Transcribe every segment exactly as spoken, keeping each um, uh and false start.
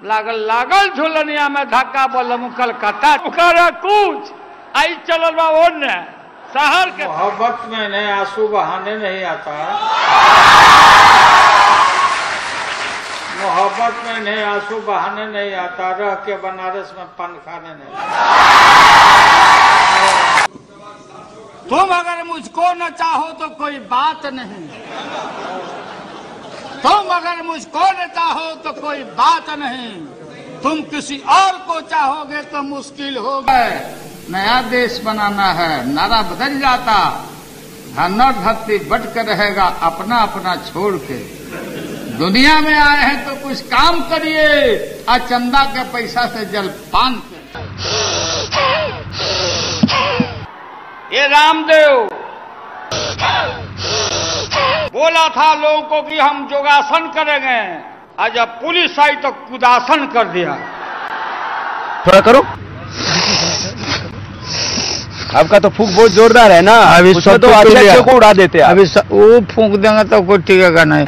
लागल लागल झुलनिया में धक्का बोलम कलकत्ता उखाड़ा कुछ आई चलल बा ओने शहर के। मोहब्बत में नहीं आंसू बहाने नहीं आता, मोहब्बत में नहीं आंसू बहाने नहीं आता, रह के बनारस में पान खाने नहीं। तुम अगर मुझको न चाहो तो कोई बात नहीं, तुम अगर मुझको न चाहो तो कोई बात नहीं, तुम किसी और को चाहोगे तो मुश्किल होगा। नया देश बनाना है, नारा बदल जाता, धन और धरती बट कर रहेगा अपना अपना छोड़ के। दुनिया में आए हैं तो कुछ काम करिए, आ चंदा के पैसा से जलपान के। ये रामदेव बोला था लोगों को कि हम योगासन करेंगे, आज जब पुलिस आई तो कुदासन कर दिया। थोड़ा करो, आपका तो फूंक बहुत जोरदार है ना, अभी सब तो अच्छे को उड़ा देते हैं। अभी वो फूंक देंगे तो कोई टिकेगा नहीं।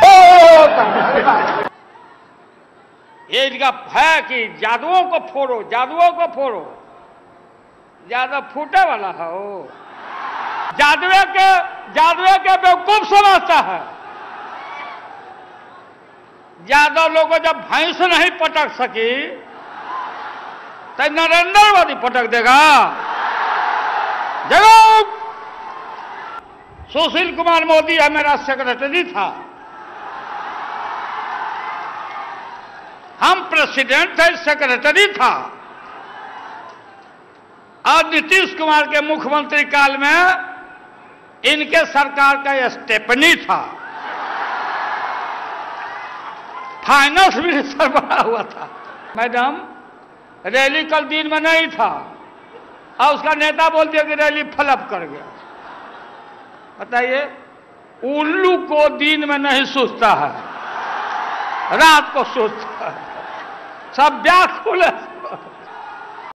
ये इनका है कि जादुओं को फोड़ो, जादुओं को फोड़ो, जादू फूटे वाला है वो, जादुए के जादुए के बेवकूफ समझता है। यादव लोग को जब भैंस नहीं पटक सकी तो नरेंद्र मोदी पटक देगा। जरूर सुशील कुमार मोदी है, मेरा सेक्रेटरी था, हम प्रेसिडेंट थे, सेक्रेटरी था। और नीतीश कुमार के मुख्यमंत्री काल में इनके सरकार का स्टेपनी था, फाइनेंस मिनिस्टर बना हुआ था। मैडम रैली कल दिन में नहीं था और उसका नेता बोल दिया कि रैली फ्लप कर गया। बताइए, उल्लू को दिन में नहीं सोचता है, रात को सोचता है, सब व्याकुल है।